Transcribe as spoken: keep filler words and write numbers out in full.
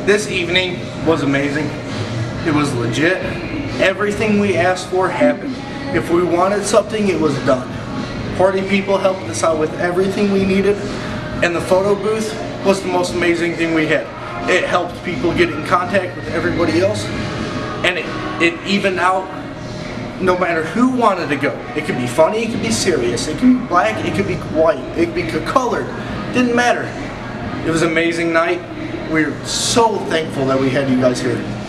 This evening was amazing. It was legit. Everything we asked for happened. If we wanted something, it was done. Party people helped us out with everything we needed, and the photo booth was the most amazing thing we had. It helped people get in contact with everybody else, and it, it evened out no matter who wanted to go. It could be funny, it could be serious, it could be black, it could be white, it could be colored. Didn't matter. It was an amazing night. We're so thankful that we had you guys here.